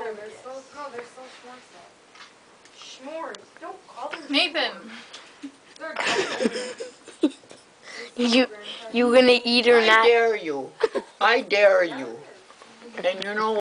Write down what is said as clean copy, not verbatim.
they're so, no, they're so s'mores. S'mores. Don't call them Nathan. They're You gonna eat or I not? dare you. I dare you. And you know